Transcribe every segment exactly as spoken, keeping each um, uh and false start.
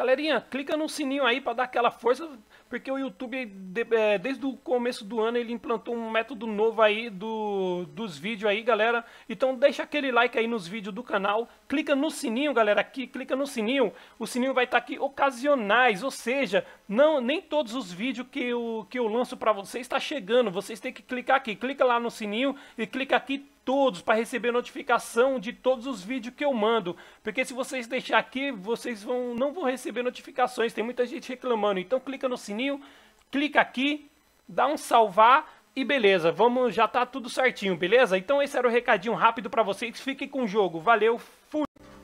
Galerinha, clica no sininho aí pra dar aquela força, porque o YouTube, desde o começo do ano, ele implantou um método novo aí do, dos vídeos aí, galera. Então deixa aquele like aí nos vídeos do canal, clica no sininho, galera, aqui, clica no sininho. O sininho vai estar aqui ocasionais, ou seja, não, nem todos os vídeos que eu, que eu lanço pra vocês está chegando. Vocês têm que clicar aqui, clica lá no sininho e clica aqui todos para receber notificação de todos os vídeos que eu mando, porque se vocês deixar aqui, vocês vão, não vão receber notificações, tem muita gente reclamando. Então clica no sininho, clica aqui, dá um salvar e beleza, vamos, já tá tudo certinho, beleza? Então esse era o recadinho rápido para vocês, fiquem com o jogo, valeu, fui!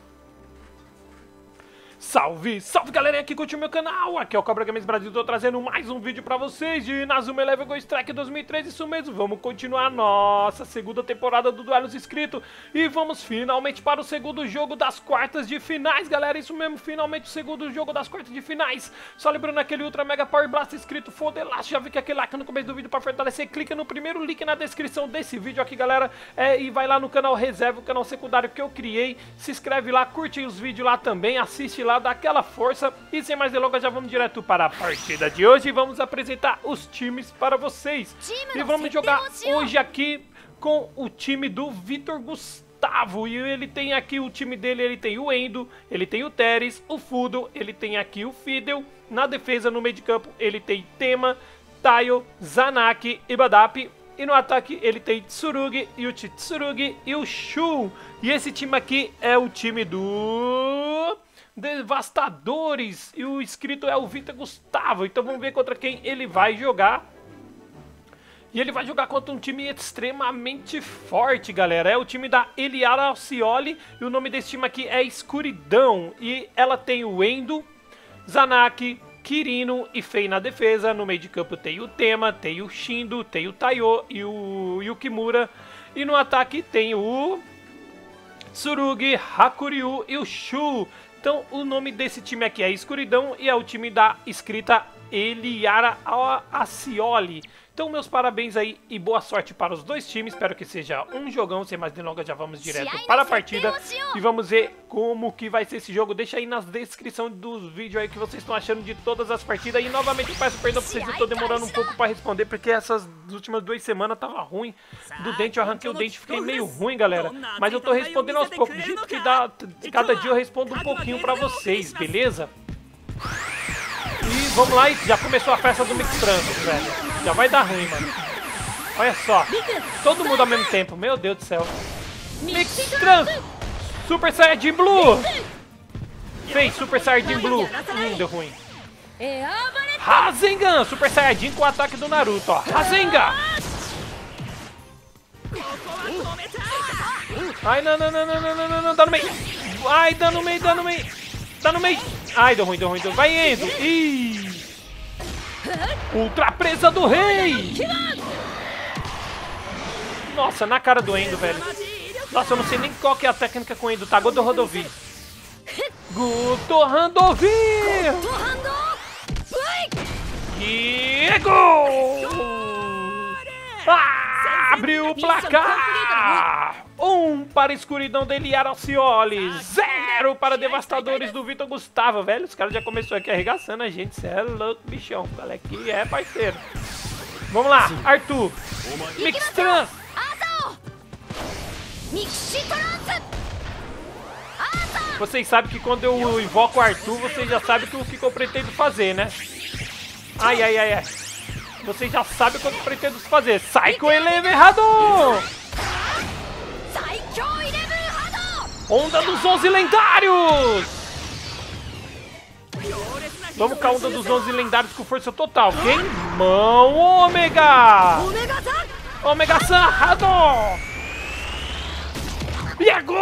Salve, salve galerinha que curte o meu canal, aqui é o Cobra Games Brasil, tô trazendo mais um vídeo pra vocês de Inazuma Eleven Go Strike dois mil e treze, isso mesmo, vamos continuar a nossa segunda temporada do Duelos Inscrito e vamos finalmente para o segundo jogo das quartas de finais, galera, isso mesmo, finalmente o segundo jogo das quartas de finais, só lembrando aquele Ultra Mega Power Blast inscrito, fodelaço, já vi que aquele like no começo do vídeo pra fortalecer, clica no primeiro link na descrição desse vídeo aqui, galera, é, e vai lá no canal Reserva, o canal secundário que eu criei, se inscreve lá, curte os vídeos lá também, assiste lá, dá aquela força e sem mais delongas já vamos direto para a partida de hoje e vamos apresentar os times para vocês e vamos jogar hoje aqui com o time do Vitor Gustavo e ele tem aqui o time dele, ele tem o Endo, ele tem o Teres, o Fudo, ele tem aqui o Fidel, na defesa no meio de campo ele tem Tema, Taio, Zanaki e Badap. E no ataque ele tem Tsurugi e o Tsurugi e o Shu. E esse time aqui é o time do Devastadores. E o inscrito é o Vitor Gustavo. Então vamos ver contra quem ele vai jogar. E ele vai jogar contra um time extremamente forte, galera. É o time da Eliara Alcioli. E o nome desse time aqui é Escuridão. E ela tem o Endo, Zanaki, Kirino e Fei na defesa. No meio de campo tem o Tema, tem o Shindo, tem o Taiyo e o Yukimura. E no ataque tem o Tsurugi, Hakuryu e o Shu. Então o nome desse time aqui é Escuridão e é o time da escrita Eliara Alcioli. Então meus parabéns aí e boa sorte para os dois times, espero que seja um jogão, sem mais delongas já vamos direto para a partida e vamos ver como que vai ser esse jogo. Deixa aí na descrição dos vídeos aí que vocês estão achando de todas as partidas e novamente eu peço perdão por vocês, eu estou demorando um pouco para responder porque essas últimas duas semanas tava ruim do dente, eu arranquei o dente, fiquei meio ruim, galera, mas eu tô respondendo aos poucos, do jeito que dá, cada dia eu respondo um pouquinho para vocês, beleza? E vamos lá, e já começou a festa do Mix Trans, velho. Já vai dar ruim, mano. Olha só. Todo mundo ao mesmo tempo. Meu Deus do céu. Mix Trans. Super Saiyajin Blue. Fez Super Saiyajin Blue. Hum, deu ruim. Rasengan. Super Saiyajin com o ataque do Naruto, ó. Rasengan. Ai, não, não, não, não, não, não, não, não. Dá no meio. Ai, dá no meio, dá no meio. Dá no meio. Ai, deu ruim, deu ruim, deu ruim. Vai, Endo. Ih. Ultra presa do rei! Nossa, na cara do Endo, velho. Nossa, eu não sei nem qual que é a técnica com o Endo, tá? Goto Rodovi. Goto Rodovi! E é gol! Ah, abriu o placar! Um para a Escuridão da Eliara Alcioli. Zero para Devastadores do Vitor Gustavo. Velho, os caras já começaram aqui arregaçando a gente. Cê é louco, bichão. O galera aqui é parceiro. Vamos lá, Arthur. Mix Trans. Vocês sabem que quando eu invoco o Arthur, vocês já sabem o que eu pretendo fazer, né? Ai, ai, ai, ai. Vocês já sabem o que eu pretendo fazer. Psycho Eleven Hadou! Onda dos onze lendários! Vamos com a onda dos onze lendários com força total. Quem? Mão Ômega! Ômega-san Hadou! E é gol!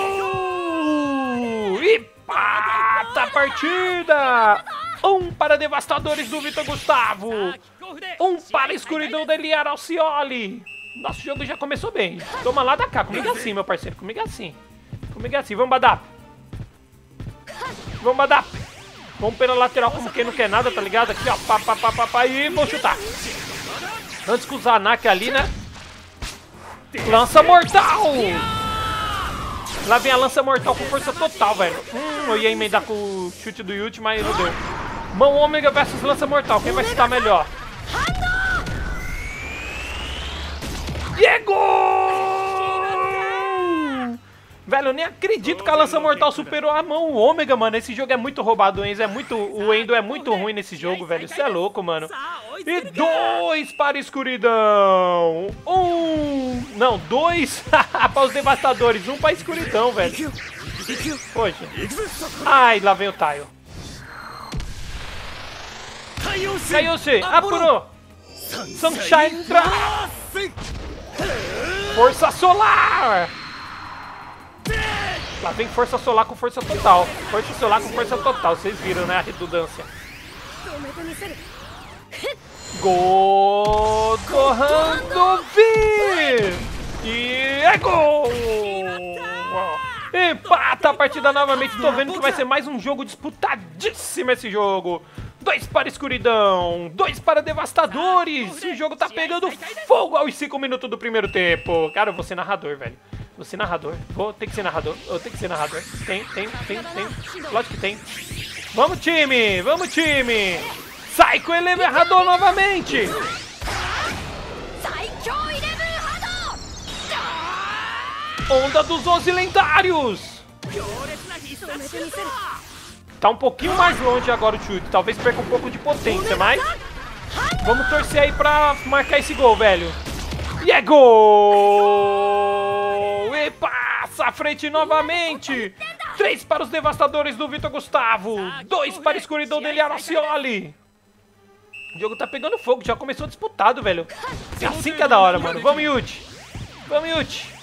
E pata a partida! Um para Devastadores do Vitor Gustavo. Um para a Escuridão da Eliara Alcioli. Nosso jogo já começou bem. Toma lá da cá. Comigo é assim, meu parceiro. Comigo é assim. Comigo é assim. Vamos, Badap. Vamos, Badap. Vamos pela lateral como quem não quer nada, tá ligado? Aqui, ó. Pá, pá, pá, pá, pá. E vou chutar. Antes com o Zanaki ali, né? Lança mortal. Lá vem a lança mortal com força total, velho. Hum, eu ia emendar com o chute do Yuji, mas não deu. Mão ômega versus lança mortal. Quem vai estar melhor? Diego! Velho, eu nem acredito que a lança mortal superou a mão ômega, mano. Esse jogo é muito roubado, o Enzo é muito... O Endo é muito ruim nesse jogo, velho. Isso é louco, mano. E dois para a escuridão. Um... Não, dois para os devastadores. Um para a escuridão, velho. Poxa. Ai, lá vem o Taio. Kaiyoshi, apurou. Sunshine Dra. Força solar. Lá vem força solar com força total. Força solar com força total. Vocês viram, né? A redundância. Gol do Handovi! E é gol! Empata a partida novamente. Tô vendo que vai ser mais um jogo disputadíssimo esse jogo. Dois para a escuridão, dois para devastadores. O jogo tá pegando fogo aos cinco minutos do primeiro tempo. Cara, eu vou ser narrador, velho. Vou ser narrador. Vou ter que ser narrador. Eu tenho que ser narrador. Tem, tem, tem, tem. Lógico que tem. Vamos, time! Vamos, time! Psycho Eleven Hadou novamente! Onda dos onze lendários! Tá um pouquinho mais longe agora o chute. Talvez perca um pouco de potência, mas... Vamos torcer aí pra marcar esse gol, velho. E é gol! E passa à frente novamente! Três para os devastadores do Vitor Gustavo. Dois para a escuridão dele, Aracioli. O jogo tá pegando fogo. Já começou disputado, velho. É assim que é da hora, mano. Vamos, Yuji. Vamos, Yuji.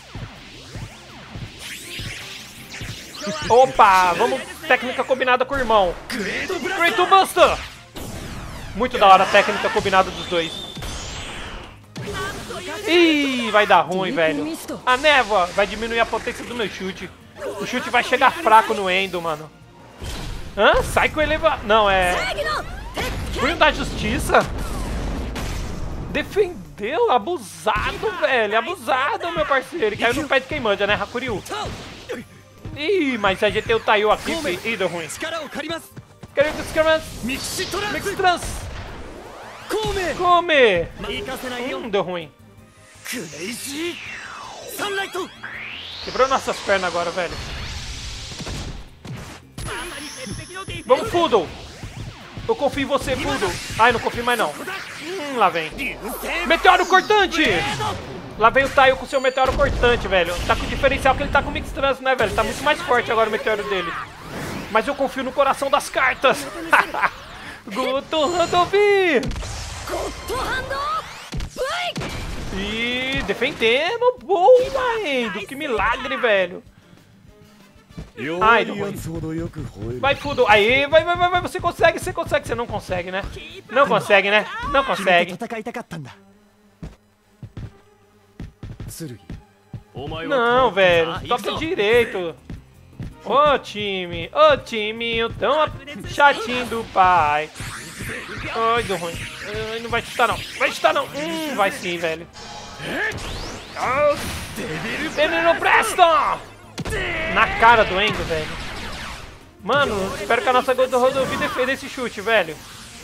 Opa, vamos, técnica combinada com o irmão. Great Buster! Muito da hora a técnica combinada dos dois. Ih, vai dar ruim, velho. A névoa vai diminuir a potência do meu chute. O chute vai chegar fraco no Endo, mano. Hã? Psycho eleva... Não, é... Punho da Justiça? Defendeu? Abusado, velho. Abusado, meu parceiro. E caiu no pé de quem manja, né, Hakuryu? Ih, mas a gente tem o Taio aqui, filho. Ih, deu ruim. Quero que os caras... Mix Trans. Come. Hum, deu ruim. Quebrou nossas pernas agora, velho. Vamos, Fudo. Eu confio em você, Fudo. Ai, não confio mais não. Hum, lá vem. Meteoro cortante. Lá vem o Taio com seu meteoro cortante, velho. Tá com o diferencial que ele tá com o Mix Trans, né, velho? Tá muito mais forte agora o meteoro dele. Mas eu confio no coração das cartas. Goto Handovi. E defendendo. Boa, Endo. Que milagre, velho. Ai, não foi. Vai, Fudo. Aí, vai, vai, vai, vai. Você consegue, você consegue. Você não consegue, né? Não consegue, né? Não consegue. Não, velho. Toca direito. Ô, time. Ô, time. Tão chatinho do pai. Ai, deu ruim. Ai, não vai chutar, não. Vai chutar, não. Hum, vai sim, velho. Ele não presta! Na cara do Endo, velho. Mano, espero que a nossa Goto Handovi defenda esse chute, velho.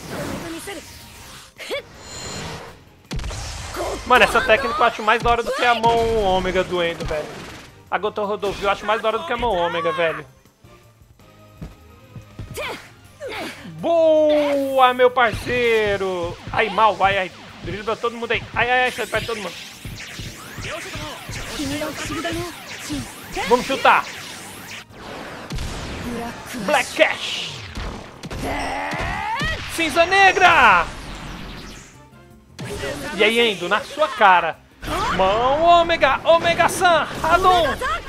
Mano, essa técnica eu acho mais da hora do que a mão ômega do Endo, velho. A Goto Handovi eu acho mais da hora do que a mão ômega, velho. Boa, meu parceiro! Ai, mal, vai, ai. Dribla todo mundo aí. Ai, ai, ai, sai perto de todo mundo. Vamos chutar. Black Cash. Cinza Negra. E aí, Endo, na sua cara. Mão ômega, Omega San, Hadon.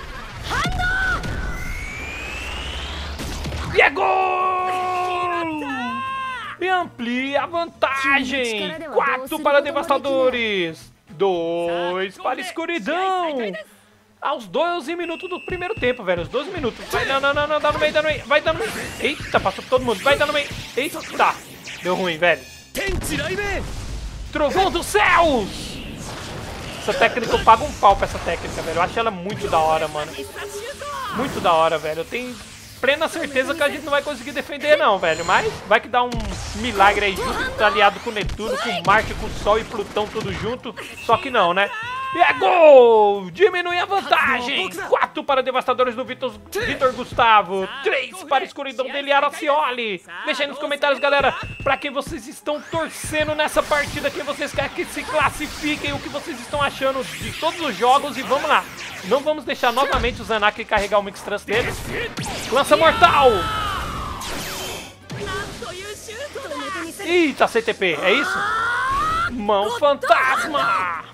E é gol! E amplia a vantagem. Quatro para devastadores. Dois para escuridão. Aos doze minutos do primeiro tempo, velho. Os doze minutos. Vai, não, não, não, não. Dá no meio, dá no meio. Vai, dá no meio. Eita, passou por todo mundo. Vai, dá no meio. Eita, tá. Deu ruim, velho. Trovão dos céus. Essa técnica, eu pago um pau pra essa técnica, velho. Eu acho ela muito da hora, mano. Muito da hora, velho. Eu tenho plena certeza que a gente não vai conseguir defender, não, velho. Mas vai que dá um milagre aí junto, tá aliado com Netuno, com Marte, com Sol e Plutão tudo junto. Só que não, né? E é gol! Diminui a vantagem! quatro para Devastadores do Vitor, Vitor Gustavo. três para Escuridão dele, Aracioli. Deixa aí nos comentários, galera, pra quem vocês estão torcendo nessa partida, quem vocês querem que se classifiquem, o que vocês estão achando de todos os jogos. E vamos lá. Não vamos deixar novamente o Zanak carregar o Mix Trans dele. Lança Mortal! Eita, C T P, é isso? Mão Fantasma!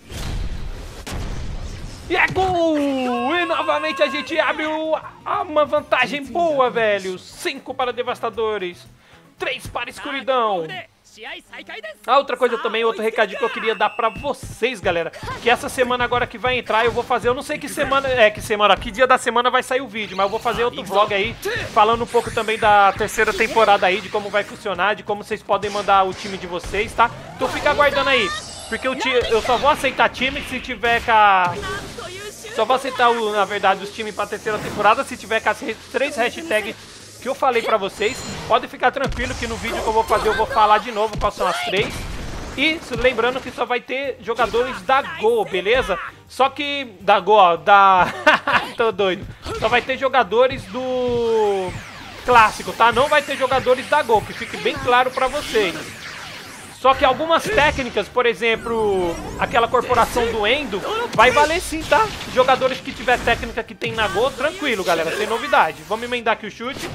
E é gol! E novamente a gente abre o, uma vantagem boa, velho. cinco para Devastadores. três para Escuridão. A outra coisa também, outro recadinho que eu queria dar pra vocês, galera. Que essa semana agora que vai entrar, eu vou fazer... Eu não sei que semana... É, que semana... Que dia da semana vai sair o vídeo. Mas eu vou fazer outro vlog aí, falando um pouco também da terceira temporada aí, de como vai funcionar, de como vocês podem mandar o time de vocês, tá? Então fica aguardando aí. Porque eu, eu só vou aceitar time se tiver com a... Só vou aceitar, o, na verdade, os times pra terceira temporada se tiver com as três hashtags que eu falei pra vocês. Pode ficar tranquilo que no vídeo que eu vou fazer eu vou falar de novo quais são as três. E lembrando que só vai ter jogadores da Go, beleza? Só que... Da Go, ó, da... Tô doido. Só vai ter jogadores do... Clássico, tá? Não vai ter jogadores da Go, que fique bem claro pra vocês. Só que algumas técnicas, por exemplo, aquela corporação do Endo, vai valer sim, tá? Jogadores que tiver técnica que tem na Go, tranquilo, galera, sem novidade. Vamos emendar aqui o chute.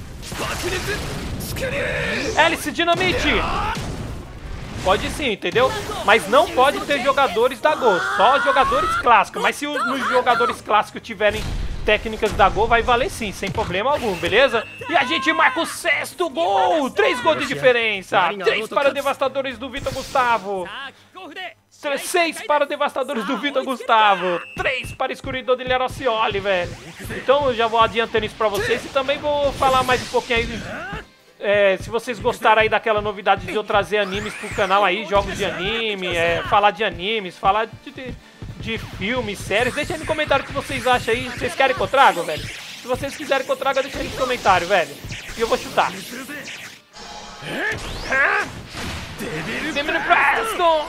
Hélice Dinamite! Pode sim, entendeu? Mas não pode ter jogadores da Go, só jogadores clássicos. Mas se os, os jogadores clássicos tiverem técnicas da Go, vai valer sim, sem problema algum, beleza? E a gente marca o sexto gol! Três gols de diferença! Três para Devastadores do Vitor Gustavo! Seis para Devastadores do Vitor Gustavo! Três para Escuridão de Aracioli, velho! Então eu já vou adiantando isso pra vocês e também vou falar mais um pouquinho aí. É, se vocês gostaram aí daquela novidade de eu trazer animes pro canal aí, jogos de anime, é, falar de animes, falar de... de de filmes, séries, deixa aí no comentário o que vocês acham aí. Vocês querem que eu traga, velho? Se vocês quiserem que eu traga, deixa aí no comentário, velho. E eu vou chutar. Demônio Preston!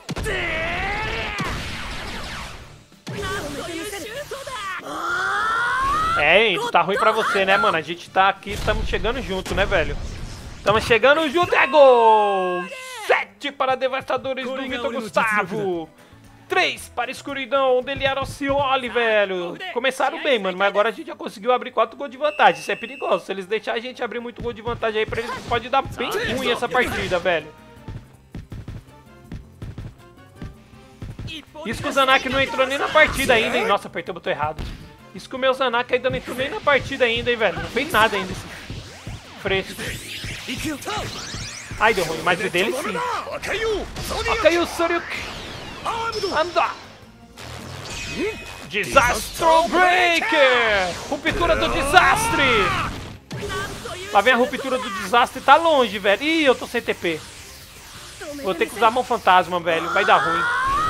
É, hein? Tá ruim pra você, né, mano? A gente tá aqui, estamos chegando junto, né, velho? Estamos chegando junto, é gol! Sete para Devastadores do Vitor Gustavo! três para Escuridão dele, Aracioli, velho. Começaram bem, mano, mas agora a gente já conseguiu abrir quatro gols de vantagem. Isso é perigoso. Se eles deixarem a gente abrir muito gol de vantagem aí pra eles, pode dar bem ruim essa partida, velho. Isso que o Zanak não entrou nem na partida ainda, hein? Nossa, apertei o botão errado. Isso que o meu Zanak ainda não entrou nem na partida ainda, hein, velho. Não fez nada ainda esse fresco. Ai, deu ruim, mas o dele sim. Akayu Soryuki. Anda! Disaster Breaker! Ruptura do desastre! Lá vem a ruptura do desastre, tá longe, velho. Ih, eu tô sem T P. Vou ter que usar mão fantasma, velho. Vai dar ruim.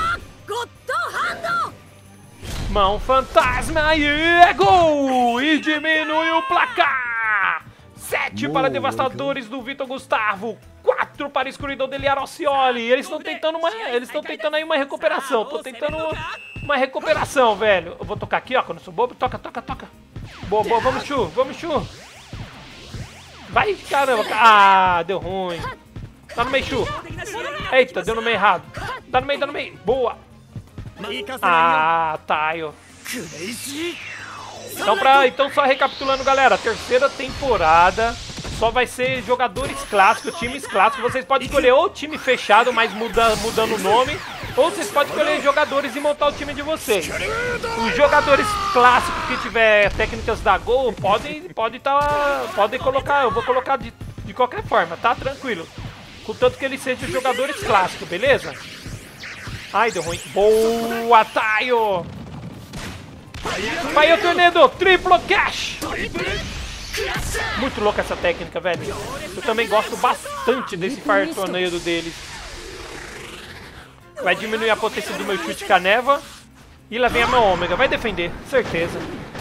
Mão fantasma e é gol! E diminui o placar! sete para Devastadores do Vitor Gustavo. quatro para Escuridão dele, Aracioli. Eles estão tentando uma, eles estão tentando aí uma recuperação. Tô tentando uma recuperação, velho. Eu vou tocar aqui, ó, quando eu sou bobo. Toca, toca, toca. Boa, boa, vamos, Chu, vamos, Chu. Vai, caramba. Ah, deu ruim. Tá no meio, Chu. Eita, deu no meio errado. Tá no meio, tá no meio. Boa. Ah, Taio. Então, pra, então só recapitulando, galera, a terceira temporada só vai ser jogadores clássicos, times clássicos. Vocês podem escolher ou time fechado, mas muda, mudando o nome, ou vocês podem escolher jogadores e montar o time de vocês. Os jogadores clássicos que tiver técnicas da Go, podem, podem, tá, podem colocar, eu vou colocar de, de qualquer forma, tá? Tranquilo. Contanto que eles sejam jogadores clássicos, beleza? Ai, deu ruim. Boa, Taio! Vai o torneio, triplo cash! Muito louca essa técnica, velho. Eu também gosto bastante desse Fire Tornado deles. Vai diminuir a potência do meu chute com a névoa. E lá vem a minha ômega. Vai defender, certeza.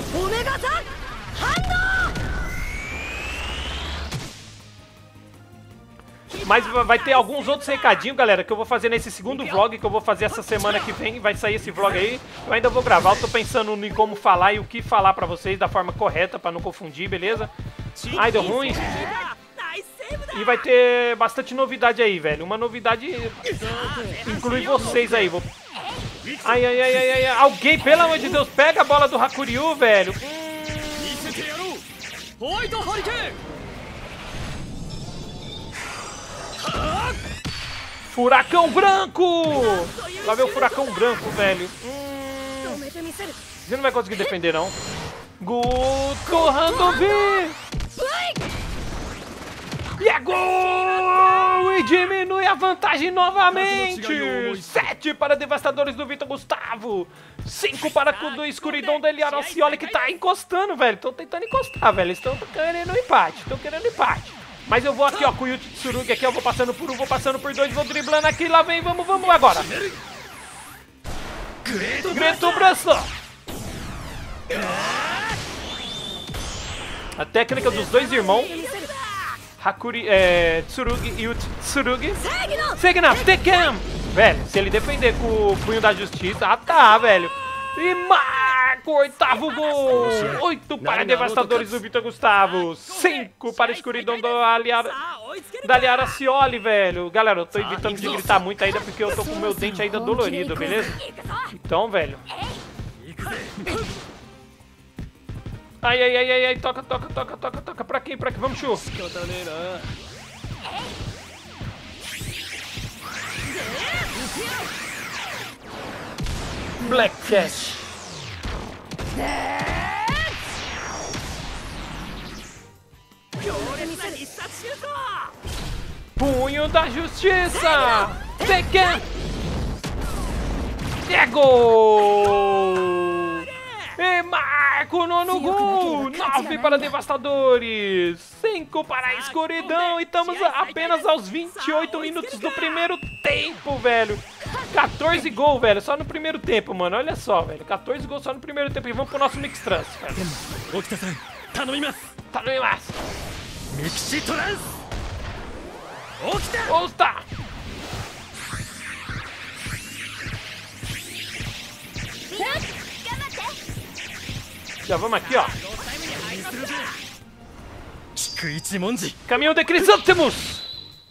Mas vai ter alguns outros recadinhos, galera, que eu vou fazer nesse segundo vlog, que eu vou fazer essa semana que vem. Vai sair esse vlog aí. Eu ainda vou gravar, eu tô pensando em como falar e o que falar pra vocês da forma correta, pra não confundir, beleza? Ai, deu ruim. E vai ter bastante novidade aí, velho. Uma novidade inclui vocês aí. Vou... Ai, ai, ai, ai, ai. Alguém, pelo amor de Deus, pega a bola do Hakuryu, velho. Hum... Furacão branco! Lá vem o furacão branco, velho. Hum... Você não vai conseguir defender, não. Goto Handovi! E é gol! E diminui a vantagem novamente! sete para Devastadores do Vitor Gustavo! cinco para o escuridão dele, Aracioli, que tá encostando, velho. Estão tentando encostar, velho. Estão querendo empate. Estão querendo empate. Mas eu vou aqui, ó, com o Yuji Tsurugi aqui. Eu vou passando por um, vou passando por dois, vou driblando aqui. Lá vem, vamos, vamos agora. Greto Braço! A técnica dos dois irmãos. Hakuri, é, Tsurugi e o Tsurugi. Segna, Tekken! Velho, se ele defender com o punho da justiça, ah tá, velho. E marca o oitavo gol. oito para Devastadores do Vitor Gustavo. cinco para a escuridão da Aliara, da Aliara Cioli, velho. Galera, eu tô evitando de gritar muito ainda porque eu tô com o meu dente ainda dolorido, beleza? Então, velho. Ai, ai, ai, ai, ai, toca, toca, toca, toca, toca. Pra quem? Pra quem? Vamos, Chu. Black Cat. Punho da Justiça. Tekken. É gol. E marca o nono gol! nove para Devastadores! cinco para a escuridão! E estamos apenas aos vinte e oito minutos do primeiro tempo, velho! quatorze gols, velho, só no primeiro tempo, mano. Olha só, velho. quatorze gols só no primeiro tempo. E vamos pro nosso Mix Trans, velho. Tá no Imas! Mix Trans! Osta! Já vamos aqui, ó. Caminhão de Crisântemos!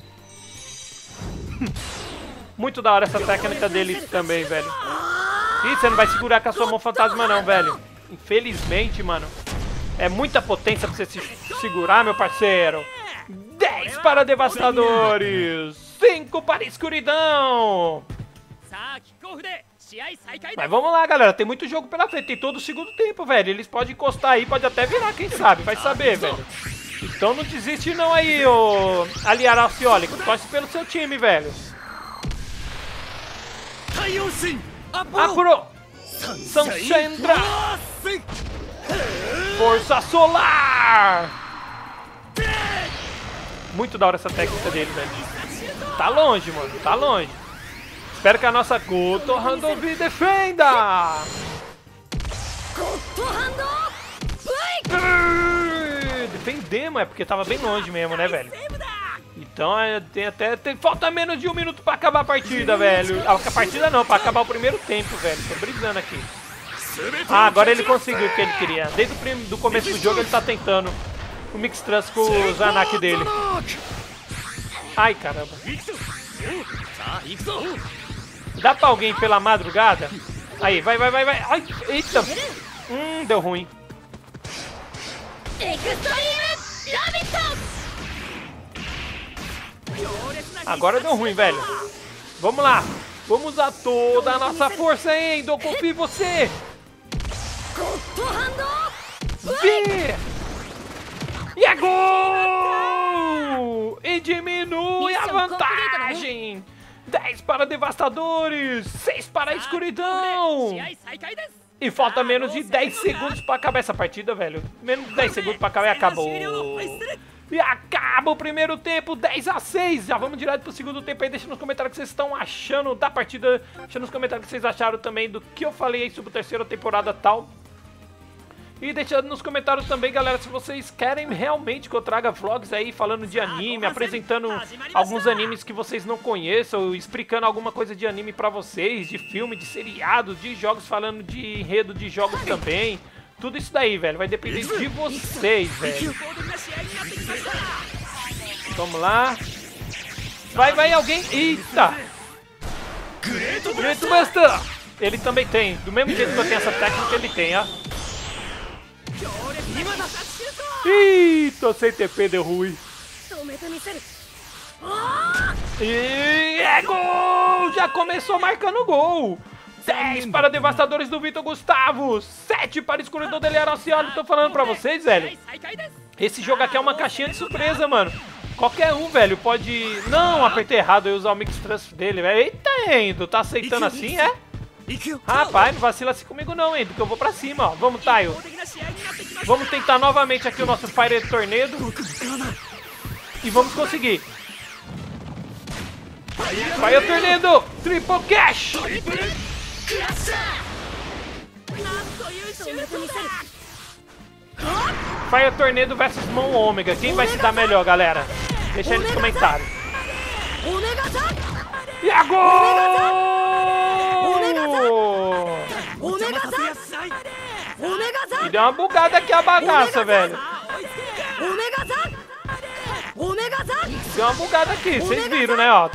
Muito da hora essa técnica dele também, velho. Ih, você não vai segurar com a sua mão fantasma não, velho. Infelizmente, mano. É muita potência pra você se segurar, meu parceiro. dez para Devastadores. cinco para Escuridão. Mas vamos lá, galera. Tem muito jogo pela frente. Tem todo o segundo tempo, velho. Eles podem encostar aí, pode até virar, quem sabe. Vai saber, velho. Então não desiste não aí, ô Aliara Alcioli. Torce pelo seu time, velho. Apuro! Sanchendra! Força Solar! Muito da hora essa técnica dele, velho. Tá longe, mano. Tá longe. Espero que a nossa Goto Handovi defenda! Defendemos, é porque tava bem longe mesmo, né, velho? Então é, tem até. Tem, falta menos de um minuto pra acabar a partida, velho. A partida não, pra acabar o primeiro tempo, velho. Tô brisando aqui. Ah, agora ele conseguiu o que ele queria. Desde o prim, do começo do jogo ele tá tentando o Mix Trans com o Zanak dele. Ai, caramba. Dá pra alguém pela madrugada? Aí, vai, vai, vai, vai. Ai, eita. Hum, deu ruim. Agora deu ruim, velho. Vamos lá. Vamos usar toda a nossa força, hein? Eu confio em você. Vê! E é gol! E diminui a vantagem. dez para Devastadores, seis para a Escuridão. E falta menos de dez segundos para acabar essa partida, velho. Menos de dez segundos para acabar e acabou. E acaba o primeiro tempo, dez a seis. Já vamos direto pro segundo tempo aí. Deixa nos comentários o que vocês estão achando da partida. Deixa nos comentários o que vocês acharam também do que eu falei aí sobre a terceira temporada e tal. E deixa nos comentários também, galera, se vocês querem realmente que eu traga vlogs aí falando de anime, apresentando alguns animes que vocês não conheçam, explicando alguma coisa de anime pra vocês, de filme, de seriado, de jogos, falando de enredo de jogos também. Tudo isso daí, velho, vai depender de vocês, velho. Vamos lá. Vai, vai alguém. Eita! Great Buster! Ele também tem. Do mesmo jeito que eu tenho essa técnica, ele tem, ó. Eita, sem T P deu ruim. E é gol! Já começou marcando gol. dez para Devastadores do Vitor Gustavo. sete para Escuridão dele Aracioli. Tô falando pra vocês, velho. Esse jogo aqui é uma caixinha de surpresa, mano. Qualquer um, velho, pode... Não, apertei errado. Eu usar o Mix Trust dele, velho. Eita, Endo. Tá aceitando assim, é? Rapaz, não vacila assim comigo não, Endo, que eu vou pra cima, ó. Vamos, Taio. Vamos tentar novamente aqui o nosso Fire Tornado. E vamos conseguir. Fire Tornado. Triple Cash. Fire Tornado versus Mão Ômega. Quem vai se dar melhor, galera? Deixa aí nos comentários. E a gol! E deu uma bugada aqui a bagaça, velho. Deu uma bugada aqui, vocês viram, né, ó.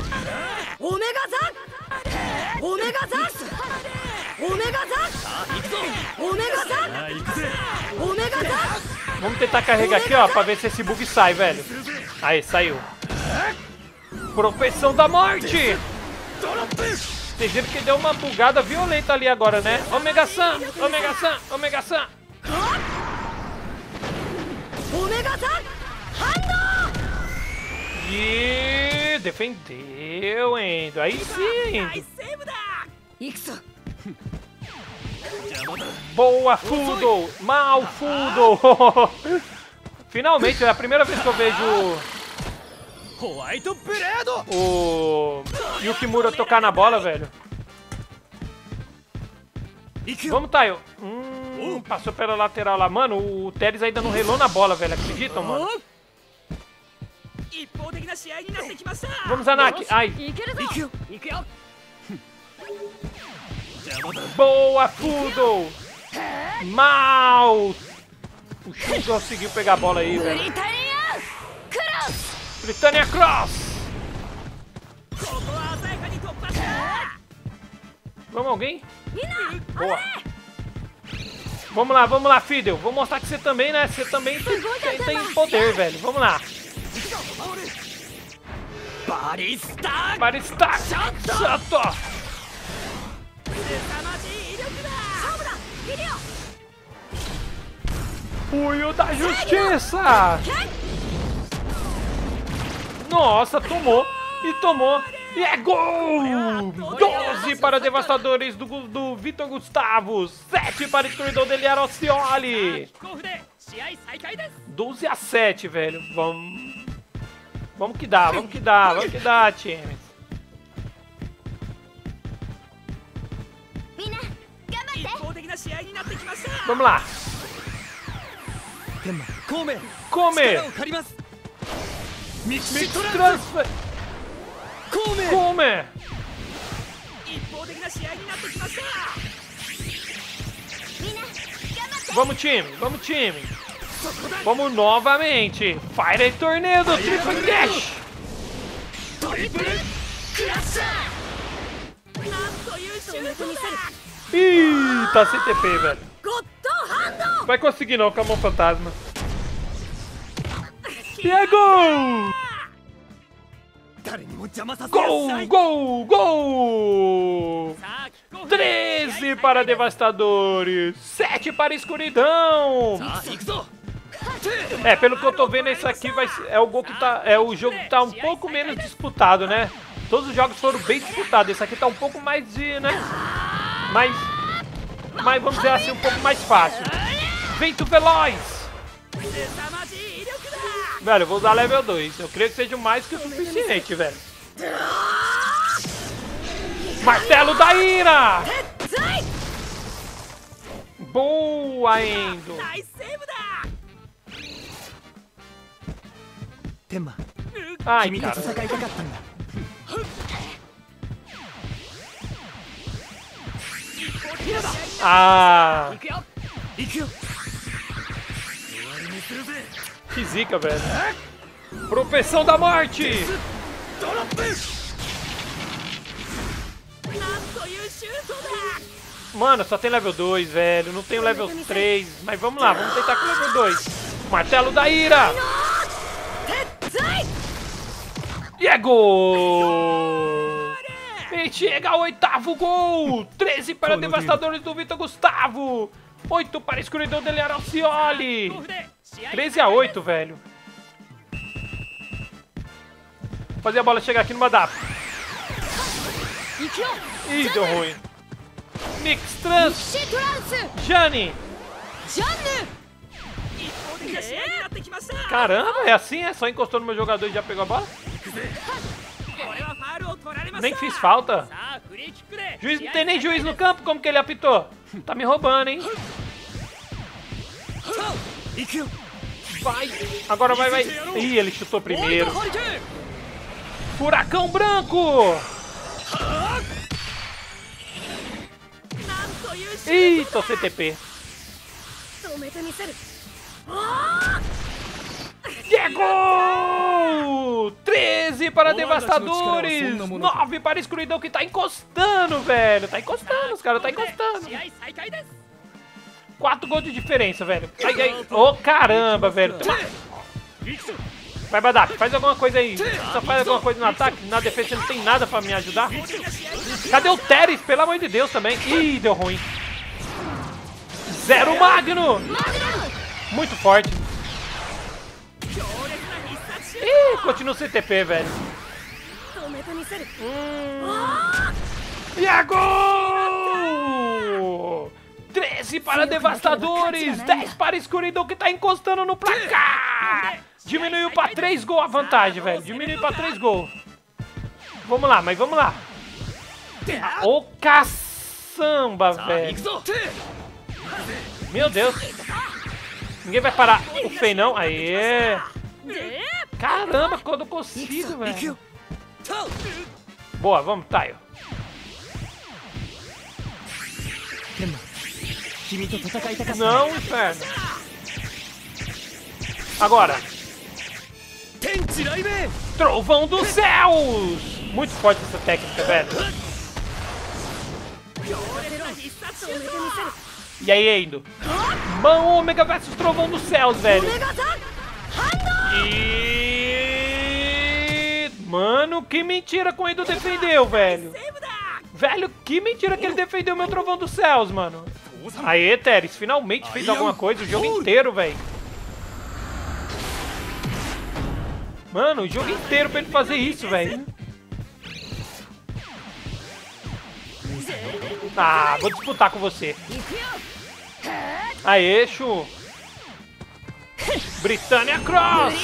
Vamos tentar carregar aqui, ó, pra ver se esse bug sai, velho. Aí, saiu. Profissão da morte! Vocês viram que deu uma bugada violenta ali agora, né? Omega-san! Omega-san! Omega-san! E defendeu, Endo. Aí sim, Endo. Boa, Fudo! Mal, Fudo! Finalmente, é a primeira vez que eu vejo o Yukimura tocar na bola, velho. Vamos, Taio. Hum, passou pela lateral lá. Mano, o Teres ainda não relou na bola, velho. Acreditam, mano? Vamos, Anak. Ai. Boa, Fudo! Mal! O Shun conseguiu pegar a bola aí, velho. Britannia Cross! Vamos, alguém? Boa! Vamos lá, vamos lá, Fidel. Vou mostrar que você também, né? Você também tem, tem, tem poder, velho. Vamos lá. Barista! Barista! Chato! Punho da Justiça! Nossa, tomou e tomou. E é gol! doze para Devastadores do, do Vitor Gustavo. sete para Escuridão dele Aracioli. doze a sete, velho. Vamos. Vamos que dá, vamos que dá, vamos que dá, time. Vamos lá. Come! Mix Transfer! Come! Vamos, time! Vamos, time! Vamos novamente! Fire Tornado! Triple Dash! Ih, tá sem T P, velho. Vai conseguir não, com a mão fantasma. E é gol! Gol, gol, gol! treze para Devastadores, sete para Escuridão. É, pelo que eu tô vendo, esse aqui vai ser, é o gol que tá, é o jogo que tá um pouco menos disputado, né? Todos os jogos foram bem disputados. Esse aqui tá um pouco mais de, né? Mais, mais vamos dizer assim, um pouco mais fácil. Vento veloz. Velho, eu vou usar level dois. Eu creio que seja mais que o suficiente, velho. Martelo da Ira! Boa, Endo! Ai, cara. Ah! Que zica, velho. Profissão da morte! Mano, só tem level dois, velho. Não tem o level três. Mas vamos lá, vamos tentar com o level dois. Martelo da Ira! E é gol! E chega ao oitavo gol! treze para Devastadores do Vitor Gustavo! oito para a Escuridão dele Aralcioli! treze a oito, velho. Fazer a bola chegar aqui no Madap. Ih, deu ruim. Mix Trans. Jani. Caramba, é assim? É só encostou no meu jogador e já pegou a bola? Nem fiz falta. Juiz, não tem nem juiz no campo, como que ele apitou? Tá me roubando, hein? Vai. Agora vai, vai. Ih, ele chutou primeiro. Furacão branco. Ih, tô C T P. É gol! treze para Devastadores! nove para a Escuridão que tá encostando, velho! Tá encostando, os caras tá encostando. quatro gols de diferença, velho. Ai, ai. Ô, oh, caramba, velho. Vai, Badap, faz alguma coisa aí. Só faz alguma coisa no ataque. Na defesa você não tem nada pra me ajudar. Cadê o Teres? Pelo amor de Deus também. Ih, deu ruim. Zero Magno! Muito forte. Ih, continua o C T P, velho. Hum. E é gol! treze para Devastadores, dez para a Escuridão que tá encostando no placar. Diminuiu para três gols a vantagem, velho. Diminuiu para três gols. Vamos lá, mas vamos lá. Ô caçamba, velho. Meu Deus. Ninguém vai parar o Fei, não. Aê. Caramba, quando eu consigo, velho. Boa, vamos, Taio. Não, inferno. Agora. Trovão dos céus. Muito forte essa técnica, velho. E aí, Endo? Mão Ômega versus Trovão dos céus, velho. E... Mano, que mentira que o Endo defendeu, velho. Velho, que mentira que ele defendeu meu Trovão dos céus, mano. Aê, Teres, finalmente fez alguma coisa o jogo inteiro, velho. Mano, o jogo inteiro pra ele fazer isso, velho. Ah, vou disputar com você. Aê, Shu. Britânia Cross.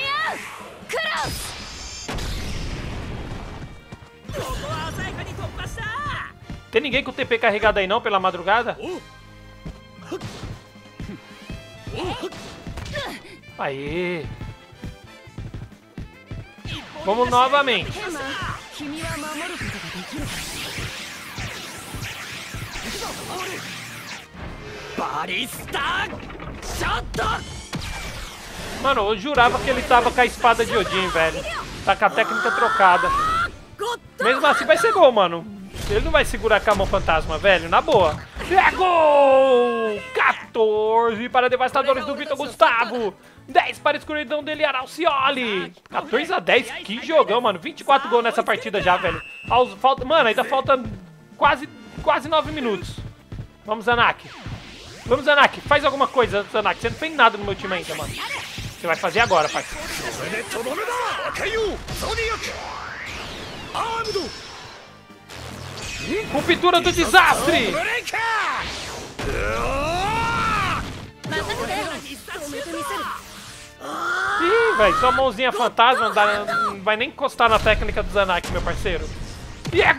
Tem ninguém com T P carregado aí não, pela madrugada? Aê. Vamos novamente. Mano, eu jurava que ele tava com a espada de Odin, velho. Tá com a técnica trocada. Mesmo assim vai ser gol, mano. Ele não vai segurar com a mão fantasma, velho. Na boa. É gol! quatorze para Devastadores do Vitor Gustavo. dez para a Escuridão dele, Aralcioli. quatorze a dez. Que jogão, mano. vinte e quatro gols nessa partida já, velho. Falta, mano, ainda falta quase, quase nove minutos. Vamos, Zanak. Vamos, Zanak. Faz alguma coisa, Zanak. Você não fez nada no meu time ainda, mano. Você vai fazer agora, parceiro. Ruptura do desastre! Ih, velho, sua mãozinha fantasma não, dá, não vai nem encostar na técnica do Zanak, meu parceiro. E é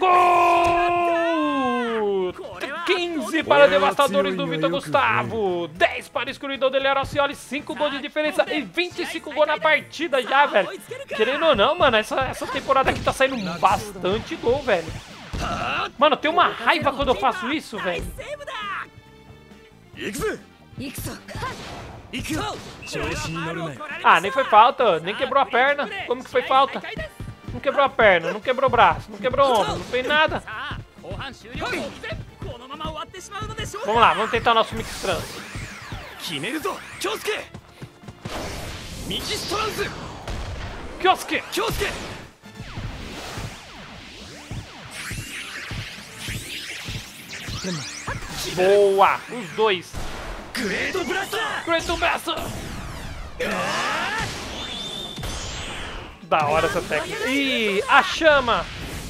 gol! quinze para Devastadores do Vitor Gustavo, dez para Escuridão dele Aracioli, cinco gols de diferença e vinte e cinco gols na partida já, velho. Querendo ou não, mano, essa, essa temporada aqui tá saindo bastante gol, velho. Mano, eu tenho uma raiva quando eu faço isso, velho. Ah, nem foi falta, nem quebrou a perna. Como que foi falta? Não quebrou a perna, não quebrou o braço, não quebrou o ombro, não fez nada. Vamos lá, vamos tentar o nosso Mix Trans. Kyosuke! Boa! Os dois! Great Blaster! Da hora essa técnica. Ih, a chama!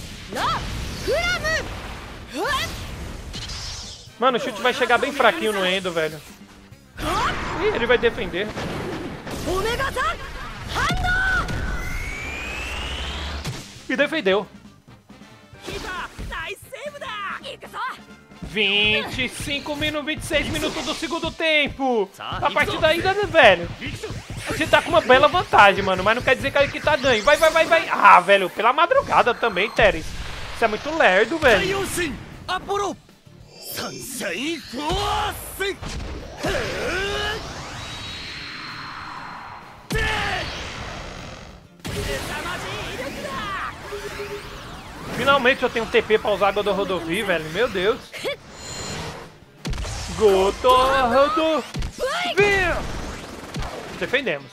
Mano, o chute vai chegar bem fraquinho no Endo, velho. Ih, ele vai defender. E defendeu. vinte e cinco minutos, vinte e seis minutos do segundo tempo. A partida ainda, né, velho? A gente tá com uma bela vantagem, mano, mas não quer dizer que tá ganho. Vai, vai, vai, vai. Ah, velho, pela madrugada também, Teres. Isso é muito lerdo, velho. Finalmente eu tenho um T P pra usar a água do Rodovia, velho. Meu Deus. Godorrodo. Defendemos.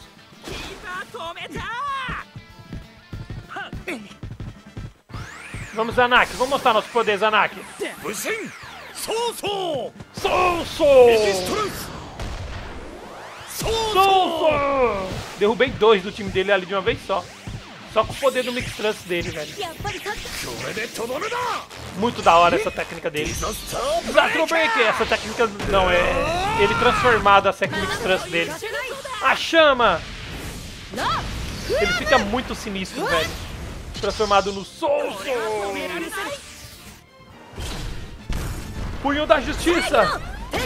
Vamos, Zanak. Vamos mostrar nosso poder, Zanak. Sousou! Sousou! Derrubei dois do time dele ali de uma vez só. Só com o poder do Mix Trans dele, velho. Muito da hora essa técnica dele. Zatro Breaker! Essa técnica não, é ele transformado a Mix Trans dele. A chama! Ele fica muito sinistro, velho. Transformado no Soul. Punho da Justiça!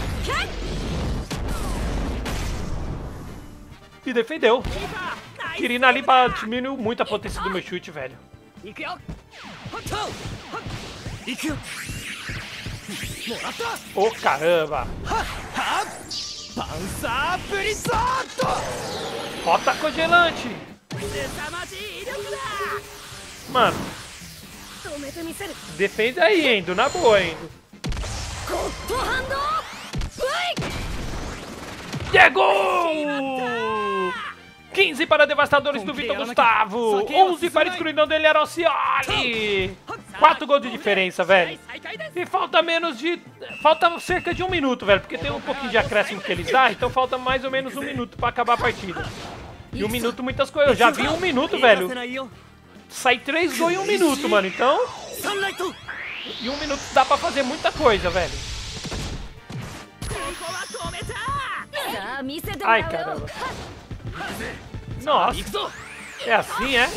E defendeu. Kirina ali diminuiu muito a potência do meu chute, velho. Ô, oh, caramba! Rota congelante! Mano, defende aí, Endo, na boa, Endo. E é gol! quinze para Devastadores do Vitor Gustavo, onze para Escuridão dele Aracioli. quatro gols de diferença, velho. E falta menos de... Falta cerca de um minuto, velho, porque tem um pouquinho de acréscimo que eles dão, então falta mais ou menos um minuto pra acabar a partida. E um minuto muitas coisas. Eu já vi um minuto, velho. Sai três gols em um minuto, mano, então... Em um minuto dá pra fazer muita coisa, velho. Ai, caramba. Nossa, é assim, é?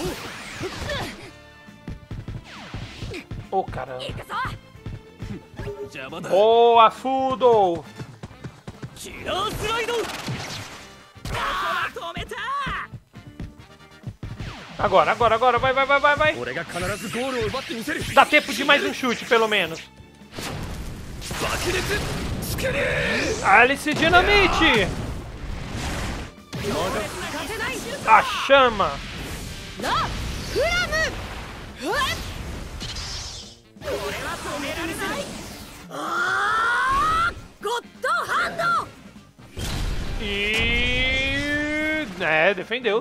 Ô, oh, caramba. Boa, Fudo! Agora, agora, agora, vai, vai, vai, vai, vai. Dá tempo de mais um chute, pelo menos. Alice Dinamite! A chama! E... É, defendeu.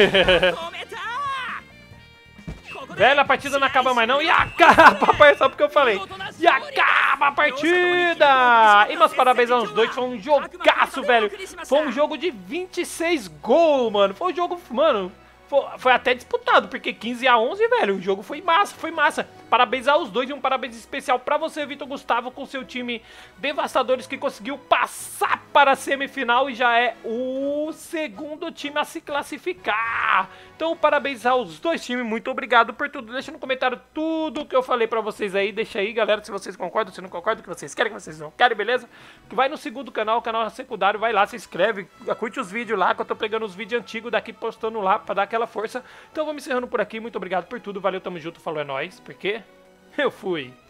Velho, a partida não acaba mais não. E acaba, papai, só porque eu falei. E acaba a partida! E meus parabéns aos dois, foi um jogaço, velho. Foi um jogo de vinte e seis gols, mano. Foi um jogo, mano, foi, foi até disputado, porque quinze a onze, velho, o jogo foi massa, foi massa. parabenizar os dois e um parabéns especial pra você, Vitor Gustavo, com seu time Devastadores, que conseguiu passar para a semifinal e já é o segundo time a se classificar. Então, parabéns aos dois times, muito obrigado por tudo. Deixa no comentário tudo que eu falei pra vocês aí, deixa aí, galera, se vocês concordam, se não concordam, o que vocês querem, o que vocês não querem, beleza? Que vai no segundo canal, o canal secundário, vai lá, se inscreve, curte os vídeos lá, que eu tô pegando os vídeos antigos daqui, postando lá, pra dar aquela força. Então, vamos encerrando por aqui, muito obrigado por tudo, valeu, tamo junto, falou, é nóis, porque eu fui.